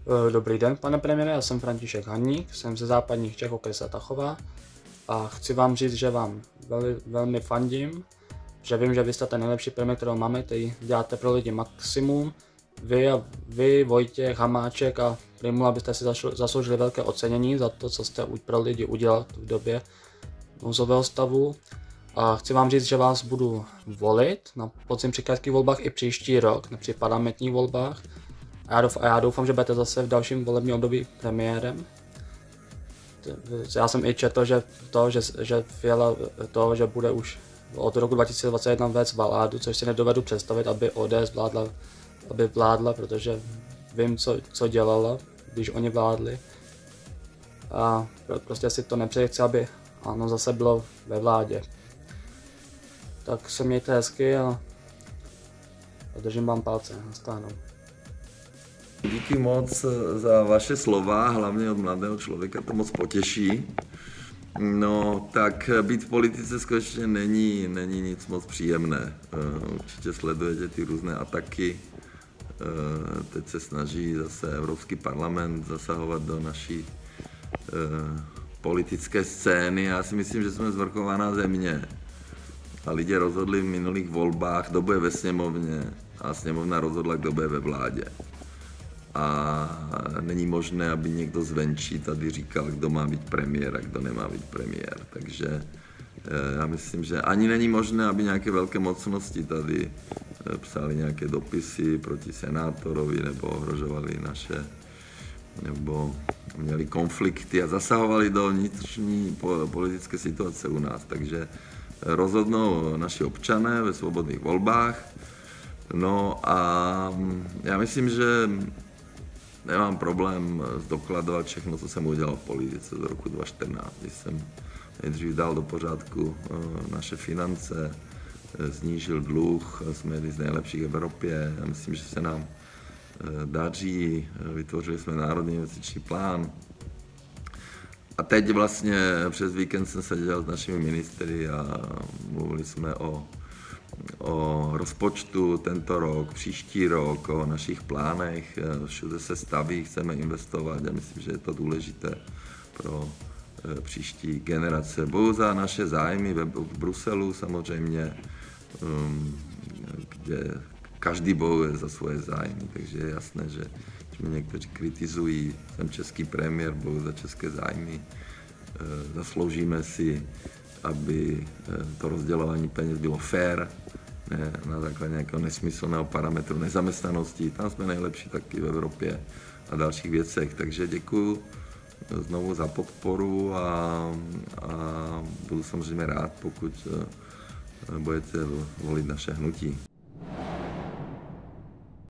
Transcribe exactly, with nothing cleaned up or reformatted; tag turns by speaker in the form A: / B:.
A: Dobrý den, pane premiére, já jsem František Haník, jsem ze západních Čech, okrese Tachova a chci vám říct, že vám veli, velmi fandím, že vím, že vy jste ten nejlepší premiér, kterého máme, který děláte pro lidi maximum. Vy a vy, Vojtěch, Hamáček a Prymula byste si zasloužili velké ocenění za to, co jste pro lidi udělal v době nouzového stavu. A chci vám říct, že vás budu volit na podzim při krajských volbách i příští rok, při parlamentních volbách. A já, doufám, a já doufám, že budete zase v dalším volebním období premiérem. Já jsem i četl, že to, že, že Fiala to, že bude už od roku dva tisíce dvacet jedna vést vládu, což si nedovedu představit, aby O D S vládla, aby vládla, protože vím, co, co dělala, když oni vládli. A prostě si to nepřeji, chci, aby ano, zase bylo ve vládě. Tak se mějte hezky a držím vám palce. Nastánou.
B: Díky moc za vaše slova, hlavně od mladého člověka, to moc potěší. No, tak být v politice skutečně není, není nic moc příjemné. Určitě sledujete ty různé ataky. Teď se snaží zase Evropský parlament zasahovat do naší politické scény. Já si myslím, že jsme zvrchovaná země. A lidé rozhodli v minulých volbách, kdo bude ve sněmovně, a sněmovna rozhodla, kdo bude ve vládě. A není možné, aby někdo zvenčí tady říkal, kdo má být premiér a kdo nemá být premiér. Takže já myslím, že ani není možné, aby nějaké velké mocnosti tady psali nějaké dopisy proti senátorovi nebo ohrožovali naše, nebo měli konflikty a zasahovali do vnitřní politické situace u nás. Takže rozhodnou naši občané ve svobodných volbách. No a já myslím, že nemám problém zdokladovat všechno, co jsem udělal v politice z roku dva tisíce čtrnáct, když jsem nejdřív dal do pořádku naše finance, snížil dluh, jsme jedni z nejlepších v Evropě. Já myslím, že se nám daří, vytvořili jsme národní investiční plán. A teď vlastně přes víkend jsem seděl s našimi ministry a mluvili jsme o o rozpočtu tento rok, příští rok, o našich plánech, všude se staví, chceme investovat a myslím, že je to důležité pro příští generace. Bojuji za naše zájmy v Bruselu samozřejmě, kde každý bojuje za svoje zájmy, takže je jasné, že když mě někteří kritizují, jsem český premiér, bojuji za české zájmy, zasloužíme si, aby to rozdělování peněz bylo fair, ne na základě nějakého nesmyslného parametru nezaměstnanosti. Tam jsme nejlepší taky v Evropě a dalších věcech. Takže děkuji znovu za podporu a, a budu samozřejmě rád, pokud budete volit naše hnutí.